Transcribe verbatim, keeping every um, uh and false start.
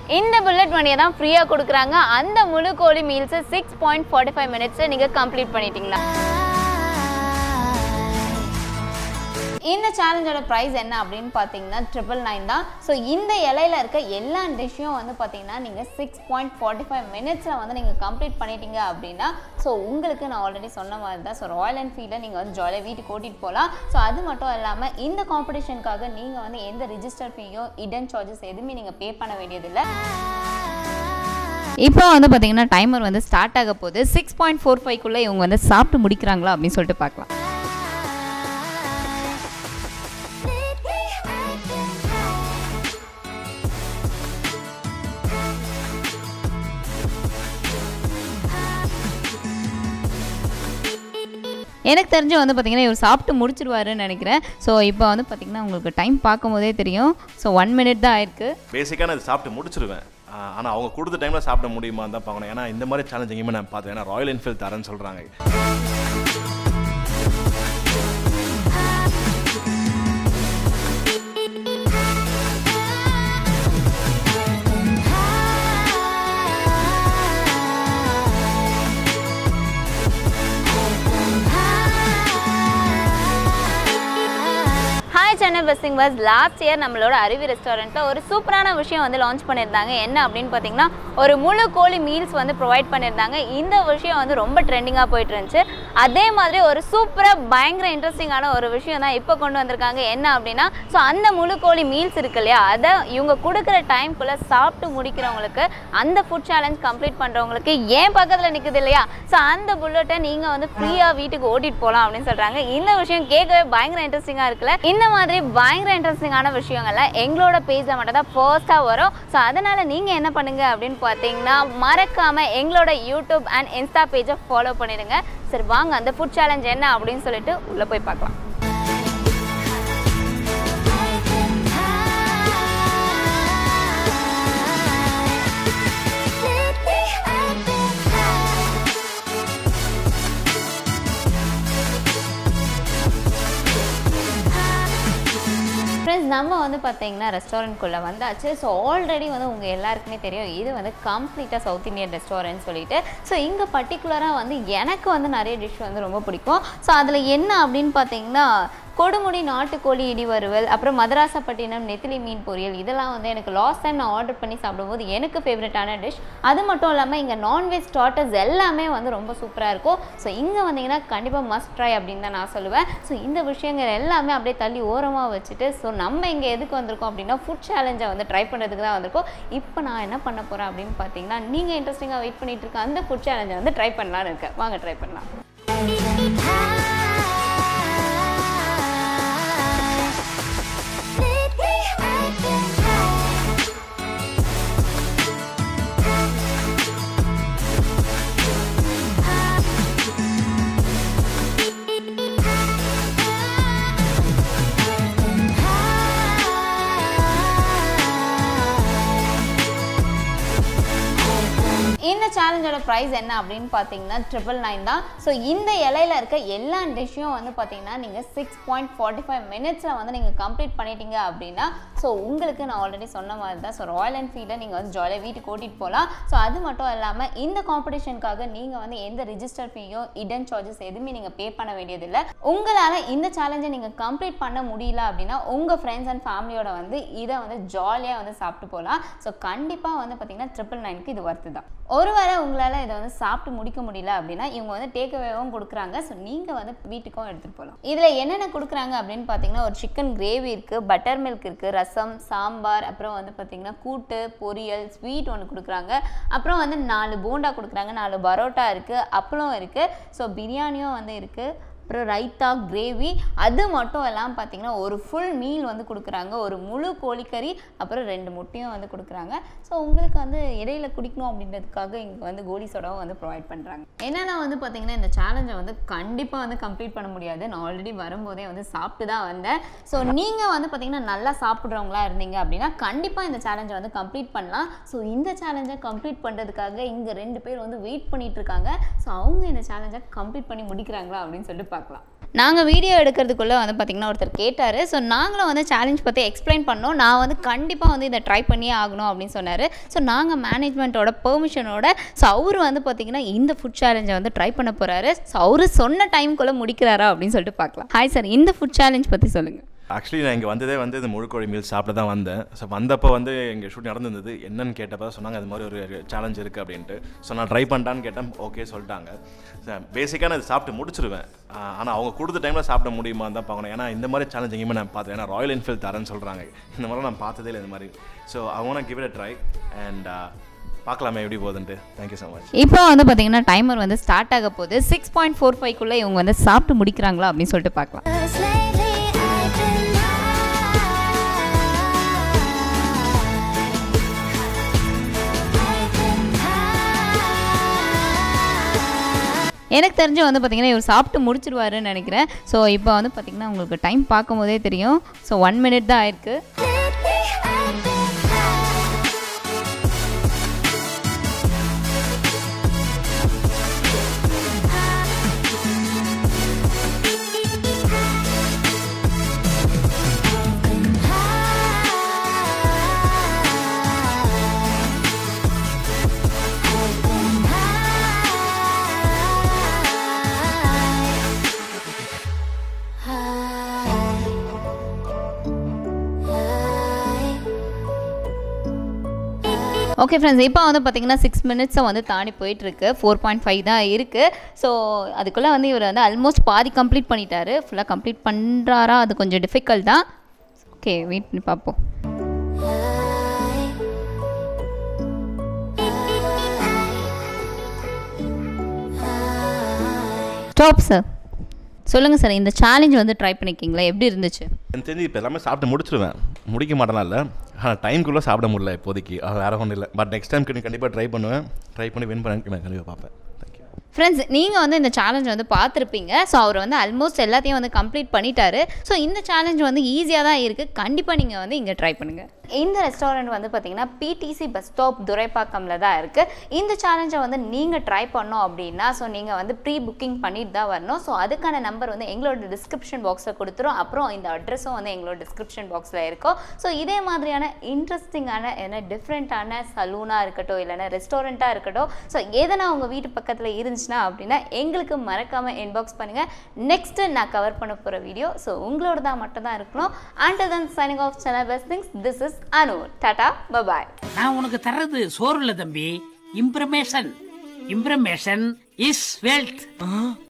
இந்த புல்லட் மணியை தான் ஃப்ரீயாக கொடுக்குறாங்க. அந்த முழு கோழி மீல்ஸை சிக்ஸ் பாயிண்ட் ஃபார்ட்டி ஃபைவ் மினிட்ஸில் நீங்கள் கம்ப்ளீட் பண்ணிட்டீங்களா? இந்த சேலஞ்சோட ப்ரைஸ் என்ன அப்படின்னு பார்த்தீங்கன்னா ட்ரிபிள் நைன் தான். ஸோ இந்த இலையில் இருக்க எல்லா டிஷ்ஷும் வந்து பார்த்தீங்கன்னா நீங்கள் சிக்ஸ் பாயிண்ட் ஃபார்ட்டி ஃபைவ் மினிட்ஸில் வந்து நீங்கள் கம்ப்ளீட் பண்ணிட்டீங்க அப்படின்னா ஸோ உங்களுக்கு நான் ஆல்ரெடி சொன்ன மாதிரி தான். ஸோ ராயல் என்ஃபீல்டில் நீங்கள் வந்து ஜாலியாக வீட்டுக்கு ஓட்டிகிட்டு போகலாம். ஸோ அது மட்டும் இல்லாமல் இந்த காம்படிஷனுக்காக நீங்கள் வந்து எந்த ரிஜிஸ்டர் ஃபீயோ இடன் சார்ஜஸ் எதுவுமே நீங்கள் பே பண்ண வேண்டியதில்லை. இப்போ வந்து பார்த்தீங்கன்னா டைமர் வந்து ஸ்டார்ட் ஆக போகுது. சிக்ஸ் பாயிண்ட் ஃபோர் ஃபைவ்க்குள்ளே இவங்க வந்து சாப்பிட்டு முடிக்கிறாங்களா அப்படின்னு சொல்லிட்டு பார்க்கலாம். எனக்கு தெரிஞ்சு வந்து பார்த்திங்கன்னா இவர் சாப்பிட்டு முடிச்சிருவாருன்னு நினைக்கிறேன். ஸோ இப்போ வந்து பார்த்திங்கன்னா உங்களுக்கு டைம் பார்க்கும் போதே தெரியும். ஸோ ஒன் மினிட் தான் ஆயிருக்கு. பேசிக்காக நான் சாப்பிட்டு முடிச்சிருவேன். ஆனால் அவங்க கொடுத்த டைமில் சாப்பிட முடியுமா தான் பார்க்கணும். ஏன்னா இந்த மாதிரி சேலஞ்ச் எங்கேயுமே நான் பார்த்தேன். ஏன்னா ராயல் என்ஃபீல்ட் தரேன்னு சொல்கிறாங்க. Chennai buzzing bus last year நம்மளோட அருவி ரெஸ்டாரண்ட்டில் ஒரு சூப்பரான விஷயம் வந்து லான்ச் பண்ணியிருந்தாங்க. என்ன அப்படின்னு பார்த்தீங்கன்னா ஒரு முழு கோழி மீல்ஸ் வந்து ப்ரொவைட் பண்ணியிருந்தாங்க. இந்த விஷயம் வந்து ரொம்ப ட்ரெண்டிங்காக போயிட்டு இருந்துச்சு. அதே மாதிரி ஒரு சூப்பராக பயங்கர இன்ட்ரெஸ்டிங்கான ஒரு விஷயம் தான் இப்போ கொண்டு வந்திருக்காங்க. என்ன அப்படின்னா ஸோ அந்த முழு கோழி மீல்ஸ் இருக்கு இல்லையா, அதை இவங்க கொடுக்குற டைம்குள்ளே சாப்பிட்டு முடிக்கிறவங்களுக்கு, அந்த ஃபுட் சேலஞ்ச் கம்ப்ளீட் பண்ணுறவங்களுக்கு ஏன் பக்கத்தில் நிற்குது இல்லையா, ஸோ அந்த புல்லட்டை நீங்கள் வந்து ஃப்ரீயாக வீட்டுக்கு ஓட்டிகிட்டு போகலாம் அப்படின்னு சொல்கிறாங்க. இந்த விஷயம் கேட்கவே பயங்கர இன்ட்ரெஸ்டிங்காக இருக்குல்ல. இந்த மாதிரி பயங்கர இன்ட்ரெஸ்டிங்கான விஷயங்கள்லாம் எங்களோட பேஜில் மட்டும் தான் ஃபர்ஸ்ட்டாக வரும். ஸோ அதனால் நீங்கள் என்ன பண்ணுங்கள் அப்படின்னு பார்த்தீங்கன்னா மறக்காமல் எங்களோட யூடியூப் அண்ட் இன்ஸ்டா பேஜை ஃபாலோ பண்ணிடுங்க. சரி வாங்க அந்த ஃபுட் சேலஞ்ச் என்ன அப்படின்னு சொல்லிட்டு உள்ளே போய் பார்க்கலாம். ஃப்ரெண்ட்ஸ் நம்ம வந்து பார்த்தீங்கன்னா ரெஸ்டாரண்ட்குள்ளே வந்தாச்சு. ஸோ ஆல்ரெடி வந்து உங்கள் எல்லாருக்குமே தெரியும் இது வந்து கம்ப்ளீட்டாக சவுத் இந்தியன் ரெஸ்டாரண்ட் சொல்லிட்டு. ஸோ இங்கே பர்டிகுலராக வந்து எனக்கு வந்து நிறைய டிஷ் வந்து ரொம்ப பிடிக்கும். ஸோ அதில் என்ன அப்படின்னு பார்த்தீங்கன்னா கொடுமுடி நாட்டுக்கோழி இடி வறுவல், அப்புறம் மதராசப்பட்டினம் நெத்திலி மீன் பொரியல், இதெல்லாம் வந்து எனக்கு லாஸ்ட் டைம் நான் ஆர்டர் பண்ணி சாப்பிடும்போது எனக்கு ஃபேவரட்டான டிஷ். அது மட்டும் இல்லாமல் இங்கே நான்வெஜ் ஸ்டார்டர்ஸ் எல்லாமே வந்து ரொம்ப சூப்பராக இருக்கும். ஸோ இங்கே வந்தீங்கன்னா கண்டிப்பாக மஸ்ட் ட்ரை அப்படின்னு தான் நான் சொல்லுவேன். ஸோ இந்த விஷயங்கள் எல்லாமே அப்படியே தள்ளி ஓரமாக வச்சுட்டு ஸோ நம்ம இங்கே எதுக்கு வந்திருக்கோம் அப்படின்னா ஃபுட் சேலஞ்சை வந்து ட்ரை பண்ணுறதுக்கு தான் வந்திருக்கோம். இப்போ நான் என்ன பண்ண போகிறேன் அப்படின்னு பார்த்தீங்கன்னா நீங்கள் இன்ட்ரெஸ்டிங்காக வெயிட் பண்ணிட்டு இருக்க அந்த ஃபுட் சேலஞ்சை வந்து ட்ரை பண்ணலான்னு இருக்கேன். வாங்க ட்ரை பண்ணலாம். இந்த சேலஞ்சோட ப்ரைஸ் என்ன அப்படின்னு பார்த்தீங்கன்னா ட்ரிபிள் நைன் தான். ஸோ இந்த இலையில் இருக்க எல்லா டிஷ்ஷும் வந்து பார்த்தீங்கன்னா நீங்கள் சிக்ஸ் பாயிண்ட் ஃபார்ட்டி ஃபைவ் மினிட்ஸில் வந்து நீங்கள் கம்ப்ளீட் பண்ணிட்டீங்க அப்படின்னா ஸோ உங்களுக்கு நான் ஆல்ரெடி சொன்ன மாதிரி தான். ஸோ ராயல் என்ஃபீல்டில் நீங்கள் வந்து ஜாலியாக வீட்டுக்கு ஓட்டிகிட்டு போகலாம். ஸோ அது மட்டும் இல்லாமல் இந்த காம்படிஷனுக்காக நீங்கள் வந்து எந்த ரிஜிஸ்டர் ஃபீயோ இடன் சார்ஜஸ் எதுவுமே நீங்கள் பே பண்ண வேண்டியதில்லை. உங்களால் இந்த சேலஞ்சை நீங்கள் கம்ப்ளீட் பண்ண முடியல அப்படின்னா உங்கள் ஃப்ரெண்ட்ஸ் அண்ட் ஃபேமிலியோட வந்து இதை வந்து ஜாலியாக வந்து சாப்பிட்டு போகலாம். ஸோ கண்டிப்பாக வந்து பார்த்தீங்கன்னா ட்ரிபிள் நைனுக்கு இது ஒர்த்து தான். ஒருவேளை உங்களால் இதை வந்து சாப்பிட்டு முடிக்க முடியல அப்படின்னா இவங்க வந்து டேக் அவேவும் கொடுக்குறாங்க. ஸோ நீங்கள் வந்து வீட்டுக்கும் எடுத்துகிட்டு போகலாம். இதில் என்னென்ன கொடுக்குறாங்க அப்படின்னு பார்த்தீங்கன்னா ஒரு சிக்கன் கிரேவி இருக்குது, பட்டர் மில்க் இருக்குது, ரசம், சாம்பார், அப்புறம் வந்து பார்த்தீங்கன்னா கூட்டு, பொரியல், ஸ்வீட் ஒன்று கொடுக்குறாங்க. அப்புறம் வந்து நாலு போண்டா கொடுக்குறாங்க, நாலு பரோட்டா இருக்குது, அப்பளம் இருக்குது, ஸோ பிரியாணியும் வந்து இருக்குது, அப்புறம் ரைத்தா, கிரேவி. அது மட்டும் எல்லாம் பார்த்தீங்கன்னா ஒரு ஃபுல் மீல் வந்து கொடுக்குறாங்க. ஒரு முழு கோழிக்கறி, அப்புறம் ரெண்டு முட்டையும் வந்து கொடுக்குறாங்க. ஸோ உங்களுக்கு வந்து இடையில குடிக்கணும் அப்படின்றதுக்காக இங்கே வந்து கோலி சோடாவும் வந்து ப்ரொவைட் பண்ணுறாங்க. என்னென்னா வந்து பார்த்தீங்கன்னா இந்த சேலஞ்சை வந்து கண்டிப்பாக வந்து கம்ப்ளீட் பண்ண முடியாது. நான் ஆல்ரெடி வரும்போதே வந்து சாப்பிட்டு தான் வந்தேன். ஸோ நீங்கள் வந்து பார்த்தீங்கன்னா நல்லா சாப்பிட்றவங்களா இருந்தீங்க அப்படின்னா கண்டிப்பாக இந்த சேலஞ்சை வந்து கம்ப்ளீட் பண்ணலாம். ஸோ இந்த சேலஞ்சை கம்ப்ளீட் பண்ணுறதுக்காக இங்கே ரெண்டு பேர் வந்து வெயிட் பண்ணிட்டு இருக்காங்க. ஸோ அவங்க இந்த சேலஞ்சை கம்ப்ளீட் பண்ணி முடிக்கிறாங்களா அப்படின்னு சொல்லிட்டு பார்க்கலாம். நாங்கள் வீடியோ எடுக்கிறதுக்குள்ளே வந்து பார்த்திங்கன்னா ஒருத்தர் கேட்டார். ஸோ நாங்களும் வந்து சேலஞ்ச் பற்றி எக்ஸ்பிளைன் பண்ணோம். நான் வந்து கண்டிப்பாக வந்து இதை ட்ரை பண்ணியே ஆகணும் அப்படின்னு சொன்னார். ஸோ நாங்கள் மேனேஜ்மெண்ட்டோட பெர்மிஷனோட ஸோ அவர் வந்து பார்த்திங்கன்னா இந்த ஃபுட் சேலஞ்சை வந்து ட்ரை பண்ண போகிறாரு. ஸோ அவர் சொன்ன டைமுக்குள்ளே முடிக்கிறாரா அப்படின்னு சொல்லிட்டு பார்க்கலாம். ஹாய் சார், இந்த ஃபுட் சேலஞ்ச் பற்றி சொல்லுங்கள். ஆக்சுவலி நான் இங்கே வந்ததே வந்து இந்த முழுக்கோழி மீல் சாப்பிட தான் வந்தேன். ஸோ வந்தப்போ வந்து எங்கள் ஷூட் நடந்திருந்தது. என்னன்னு கேட்டப்போ சொன்னாங்க அது மாதிரி ஒரு சேலஞ்ச் இருக்குது அப்படின்ட்டு. ஸோ நான் ட்ரை பண்ணிட்டான்னு கேட்டேன். ஓகே சொல்லிட்டாங்க. பேசிக்காக நான் இது சாப்பிட்டு முடிச்சிருவேன். ஆனால் அவங்க கொடுத்த டைமில் சாப்பிட முடியுமான்னு தான் பார்க்கணும். ஏன்னா இந்த மாதிரி சேலஞ்ச் எங்கேயுமே நான் பார்த்தேன். ஏன்னா ராயல் என்ஃபீல்ட் தரேன்னு சொல்கிறாங்க. இந்த மாதிரி நான் பார்த்ததே இல்லை இந்த மாதிரி. ஸோ அவங்க give it a try and பார்க்கலாமே எப்படி போகுதுன்ட்டு. Thank you so much. இப்போ வந்து பார்த்தீங்கன்னா டைமர் வந்து ஸ்டார்ட் ஆக போகுது. சிக்ஸ் பாயிண்ட் ஃபோர் ஃபைவ்க்குள்ளே இவங்க வந்து சாப்பிட்டு முடிக்கிறாங்களா அப்படின்னு சொல்லிட்டு பார்க்கலாம். எனக்கு தெரிஞ்சு வந்து பார்த்திங்கன்னா இவர் சாப்பிட்டு முடிச்சிருவாருன்னு நினைக்கிறேன். ஸோ இப்போ வந்து பார்த்திங்கன்னா உங்களுக்கு டைம் பார்க்கும் போதே தெரியும். ஸோ ஒன் மினிட் தான் ஆயிருக்கு. ஓகே ஃப்ரெண்ட்ஸ், இப்போ வந்து பார்த்தீங்கன்னா சிக்ஸ் மினிட்ஸை வந்து தாண்டி போயிட்டுருக்கு. ஃபோர் பாயிண்ட் ஃபைவ் தான் இருக்குது. ஸோ அதுக்குள்ளே வந்து இவர் வந்து ஆல்மோஸ்ட் பாதி கம்ப்ளீட் பண்ணிட்டாரு. ஃபுல்லாக கம்ப்ளீட் பண்ணுறாரா அது கொஞ்சம் டிஃபிகல்ட் தான். ஓகே, வெயிட் பண்ணி பார்ப்போம். Stop sir. சொல்லுங்கள் சார், இந்த சேலஞ்ச் வந்து ட்ரை பண்ணிக்கிங்களா, எப்படி இருந்துச்சு? எனக்கு தெரிஞ்சு இப்போ எல்லாமே சாப்பிட்டு முடிச்சிருவேன். முடிக்க மாட்டேனா இல்லை, ஆனால் டைம்குள்ளே சாப்பிட முடியல இப்போதைக்கு. அது வேறு ஒன்றும் இல்லை. பட் நெக்ஸ்ட் டைம் கண்டிப்பாக ட்ரை பண்ணுவேன். ட்ரை பண்ணி வின் பண்ண நான் கண்டிப்பாக பார்ப்பேன். ஃப்ரெண்ட்ஸ், நீங்கள் வந்து இந்த சேலஞ்ச் வந்து பார்த்துருப்பீங்க. ஸோ அவர் வந்து ஆல்மோஸ்ட் எல்லாத்தையும் வந்து கம்ப்ளீட் பண்ணிட்டாரு. ஸோ இந்த சேலஞ்ச் வந்து ஈஸியாக தான் இருக்குது. கண்டிப்பாக நீங்கள் வந்து இங்கே ட்ரை பண்ணுங்கள். இந்த ரெஸ்டாரண்ட் வந்து பார்த்தீங்கன்னா பிடிசி பஸ் ஸ்டாப் துரைப்பாக்கமில் தான் இருக்குது. இந்த சேலஞ்சை வந்து நீங்கள் ட்ரை பண்ணோம் அப்படின்னா ஸோ நீங்கள் வந்து ப்ரீ புக்கிங் பண்ணிட்டு தான் வரணும். ஸோ அதுக்கான நம்பர் வந்து எங்களோட டிஸ்கிரிப்ஷன் பாக்ஸில் கொடுத்துரும். அப்புறம் இந்த அட்ரஸும் வந்து எங்களோட டிஸ்கிரிப்ஷன் பாக்ஸில் இருக்கும். ஸோ இதே மாதிரியான இன்ட்ரெஸ்டிங்கான என்ன டிஃப்ரெண்ட்டான சலூனாக இருக்கட்டும், இல்லைன்னா ரெஸ்டாரண்ட்டாக இருக்கட்டும், ஸோ எதனா உங்கள் வீட்டு பக்கத்தில் இருந்துச்சுன்னா அப்படின்னா எங்களுக்கு மறக்காமல் இன்பாக்ஸ் பண்ணுங்கள். நெக்ஸ்ட்டு நான் கவர் பண்ண போகிற வீடியோ ஸோ உங்களோட தான் மட்டும் தான் இருக்கணும். Until then, signing off, Chennai Best Things. This is Anu. Tata, bye bye. நான் உனக்கு தர்றது சோறு இல்ல தம்பி, இம்ப்ரமேஷன். இம்ப்ரமேஷன் இஸ் வெல்த்.